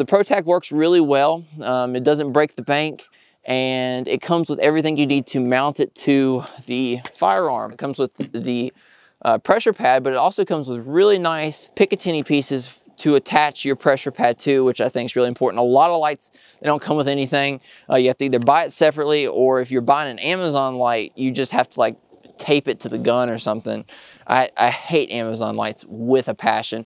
The Protac works really well. It doesn't break the bank, and it comes with everything you need to mount it to the firearm. It comes with the pressure pad, but it also comes with really nice Picatinny pieces to attach your pressure pad to, which I think is really important. A lot of lights, they don't come with anything. You have to either buy it separately, or if you're buying an Amazon light, you just have to like tape it to the gun or something. I hate Amazon lights with a passion.